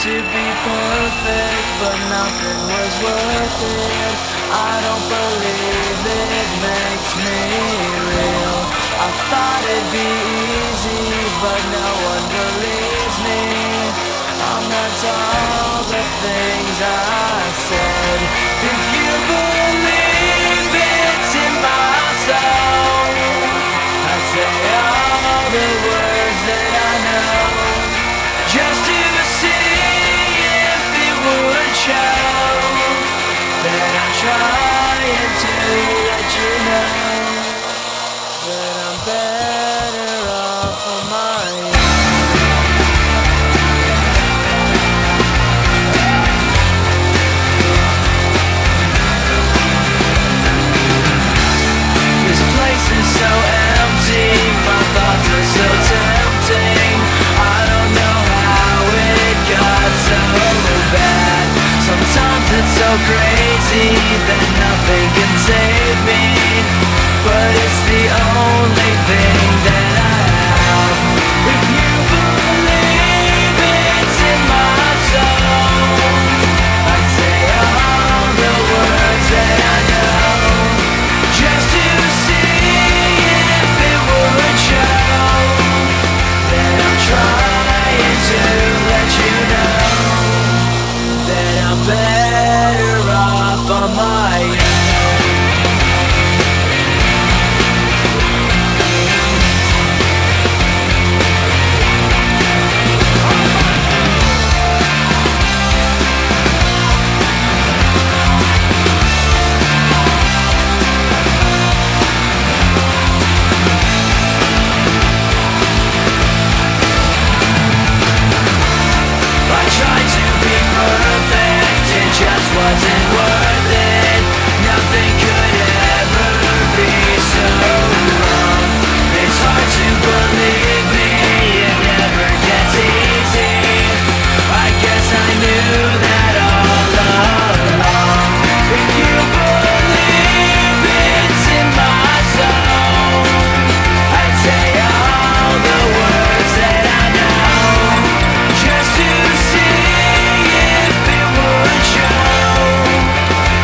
to be perfect, but nothing was worth it. I don't believe it makes me real. I thought it'd be easy, but no one believes me. I'm not all the things I said. If you believe it's in my soul, I say all the words that I know, just to see if it would show that I'm trying to let you know that I'm better off on my own. This place is so empty, my thoughts are so tempting. I don't know how it got so bad. Sometimes it's so crazy that nothing can save me, but it's the only thing that I have. If you believe it's in my soul, I'd say all the words that I know, just to see if it would show that I'm trying to let you know that I'm better off on my own. I tried to be perfect, it just wasn't worth it. Nothing could ever be so wrong. It's hard to believe me, it never gets easy. I guess I knew that all along. If you believe it's in my soul, I'd say all the words that I know, just to see if it would show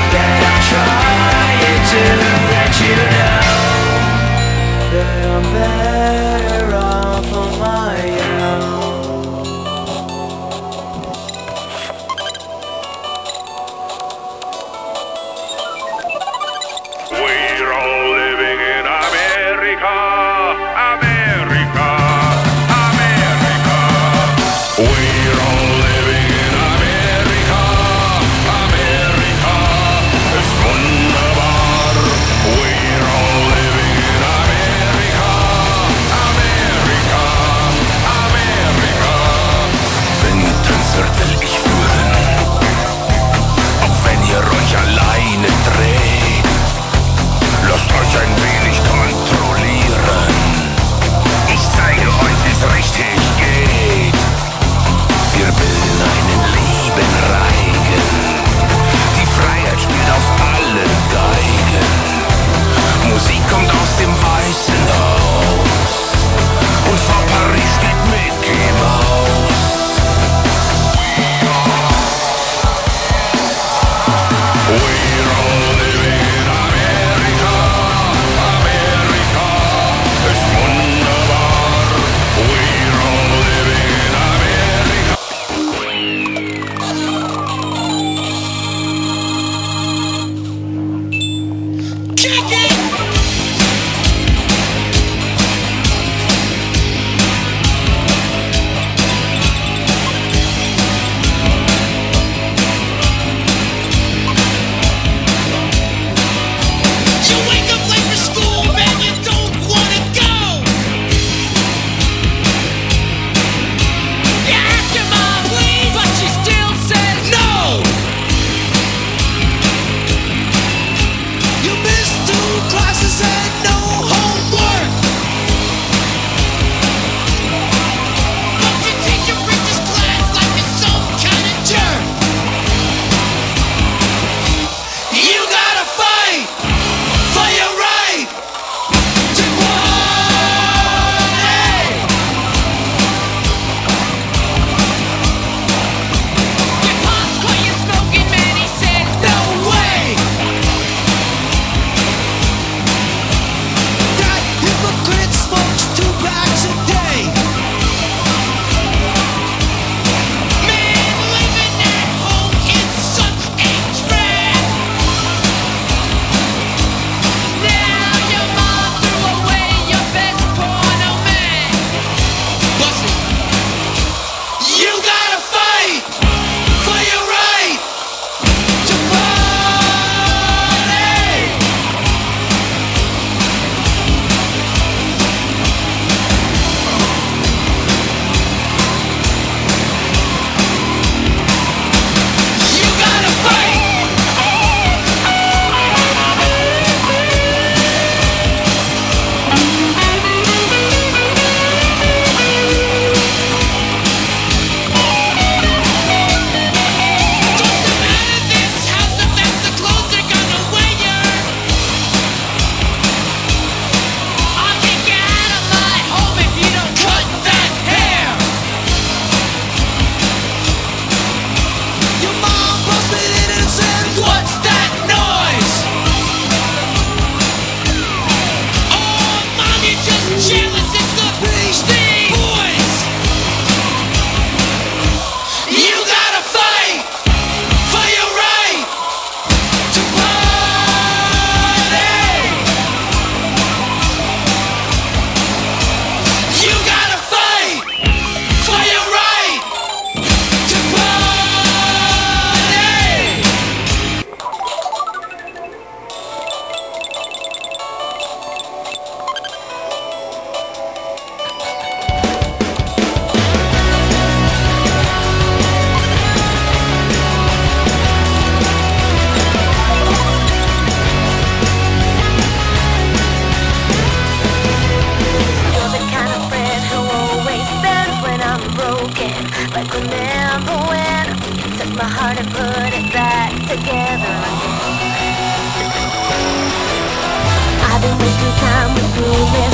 been wasting time with rumors.